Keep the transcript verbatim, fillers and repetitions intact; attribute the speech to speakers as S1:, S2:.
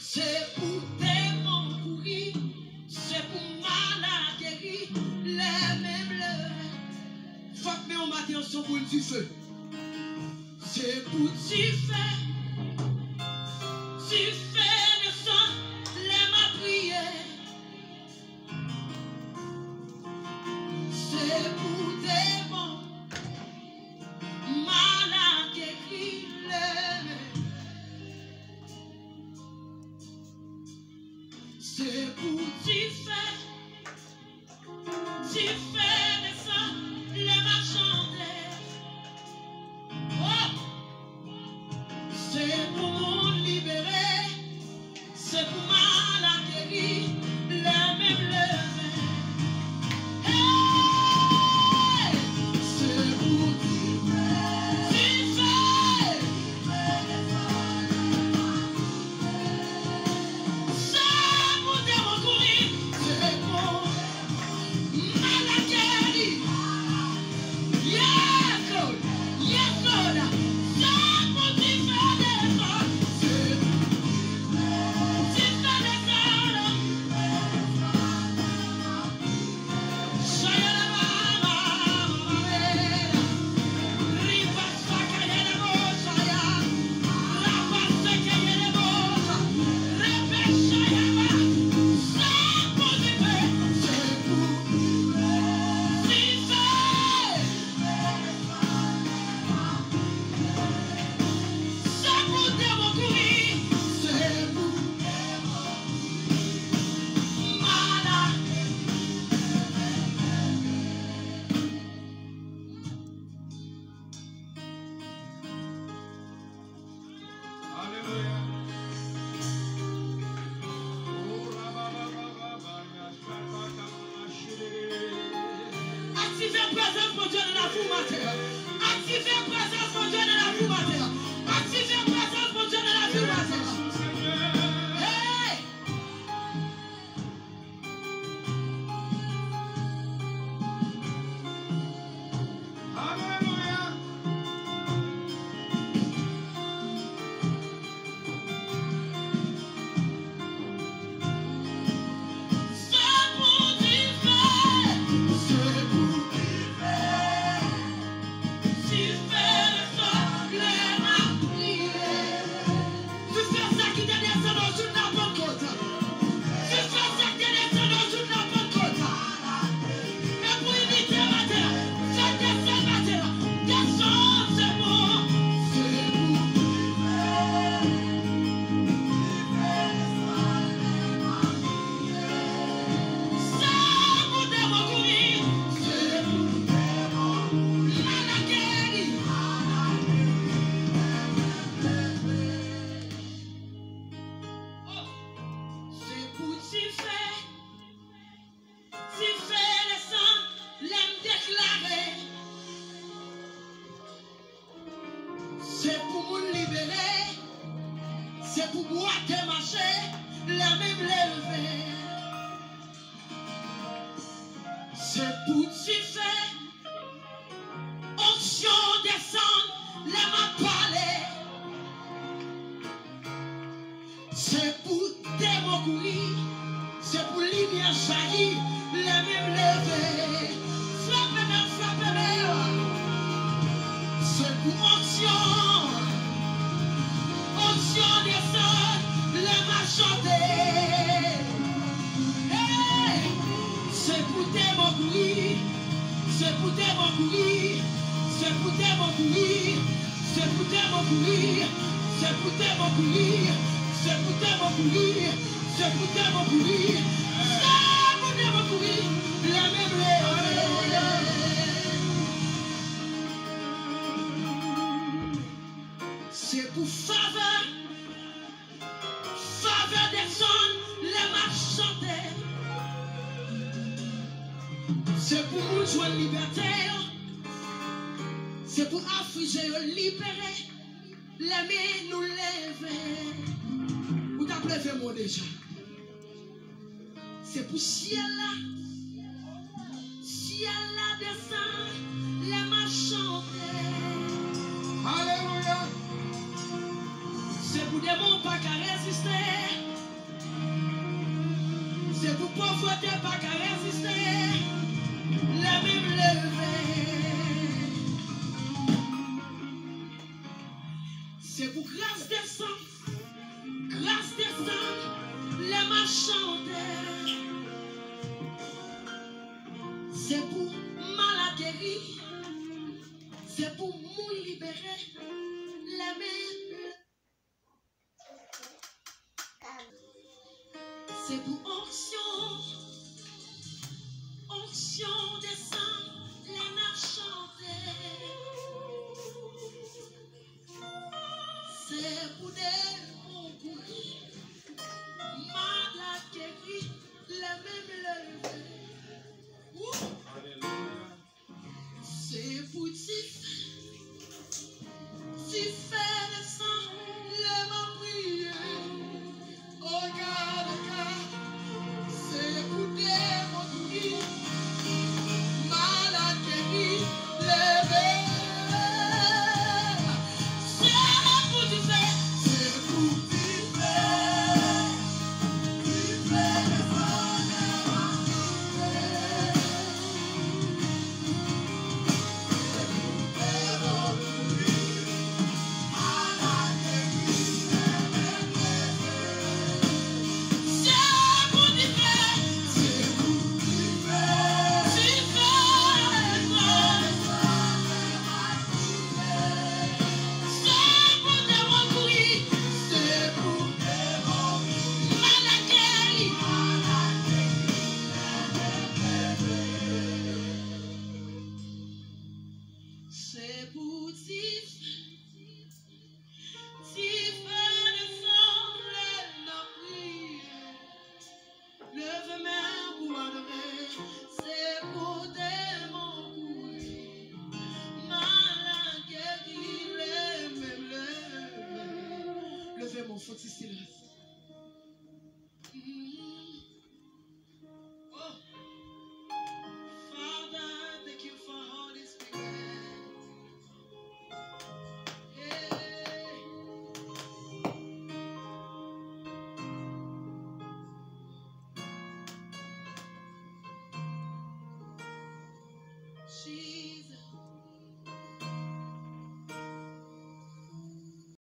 S1: C'est pour démons courir, c'est pour malades guérir, les mêmes lever. Faut que nous matin son pour du feu. C'est pour du feu, du feu de sang, les ma prière. C'est pour démons malades guérir, les mêmes. C'est pour du feu, du feu de sang, les marchandaient. Oh! C'est pour nous libérer, c'est pour mal acquérir, les mêmes lever. Hey! C'est pour du feu, du feu. C'est pour démons courir, c'est pour mal acquérir. Yes, Lord. Yes, Lord. C'est pour du feu des femmes. C'est pour du feu des femmes. Soyez la maman, riva sacrée de Mosaya, la passe qui est de Mosa, repêche Yama. C'est pour du feu, c'est pour du feu. C'est pour démons courir, c'est pour malades.
S2: Alléluia.
S1: Activez la présence pour Dieu dans la foule matin. Activez la présence pour Dieu dans la foule matin. Activez la présence pour Dieu dans la foule matin. Hey!
S2: Alléluia.
S1: C'est pour du feu. C'est pour du feu. Du feu de sang, les mains priées. Tu fais ça qui te descend dans une Pentecôte. Tu fais ça qui te descend dans une Pentecôte. Et pour imiter ma terre, ça descend ma terre. Descend, c'est bon. C'est pour du feu. C'est pour démons courir. C'est pour malades guérir. Oh, c'est pour du feu, du feu de sang, l'aime déclarer. C'est pour nous libérer, c'est pour boire et marcher, la même lever. C'est pour du feu, onction descendre, la ma parler. C'est pour démons courir, c'est pour lumière jaillir, la même lever. Frappez-moi, frappez-moi. C'est pour onction, onction descendre, la ma chanter. Hey! C'est pour démons courir, c'est pour démons courir, c'est pour démons courir, c'est pour démons courir, c'est pour démons courir, c'est pour démons courir, c'est pour démons courir, c'est pour démons courir, la même lèvre. C'est pour faveur, faveur des zones, les marchandaient. C'est pour nous jouer liberté, c'est pour affliger, libérer, l'aimer, nous lever. Vous t'appelez fait moi déjà. C'est pour ciel là, ciel là descend, les marchandaient.
S2: Alléluia.
S1: C'est pour des mots pas qu'à résister. C'est pour pauvreté pas qu'à résister. La même lever. C'est pour grâce descendre. Grâce descendre. Les marchands. C'est pour mal guéri. C'est pour nous libérer. La même. C'est pour onction. Onction descend. Les marchands. C'est pour des bons coups. Malade guéri. La même lever. C'est pour Tif. Tif fait le sang, le m'a prié. Oh, regarde, regarde. C'est pour des mots malade guéri, levé. C'est pour Tif. C'est pour Tif. Tif fait le sang, le m'a prié. C'est pour Tif, Tif fait le sang, la prière. Lève main pour adorer, c'est pour démons courir. Malin guéri, les mêmes lèvres. Levez mon faut ici. Oh, Father, thank you for Holy Spirit. She